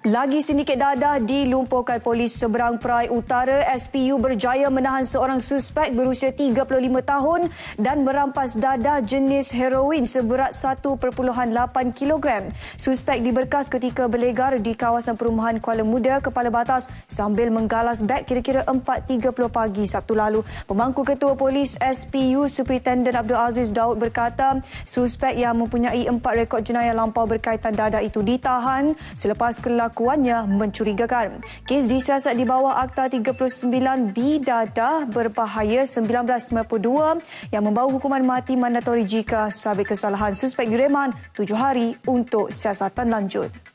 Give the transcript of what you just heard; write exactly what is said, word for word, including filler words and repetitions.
Lagi sindiket dadah dilumpuhkan polis seberang Perai Utara. S P U berjaya menahan seorang suspek berusia tiga puluh lima tahun dan merampas dadah jenis heroin seberat satu perpuluhan lapan kilogram. Suspek diberkas ketika berlegar di kawasan perumahan Kuala Muda, Kepala Batas sambil menggalas beg kira-kira empat tiga puluh pagi Sabtu lalu. Pemangku Ketua Polis S P U Superintendent Abdul Aziz Daud berkata suspek yang mempunyai empat rekod jenayah lampau berkaitan dadah itu ditahan selepas kelakuannya mencurigakan. Kes disiasat di bawah Akta tiga puluh sembilan B dadah berbahaya seribu sembilan ratus sembilan puluh dua yang membawa hukuman mati mandatori jika sabit kesalahan. Suspek direman tujuh hari untuk siasatan lanjut.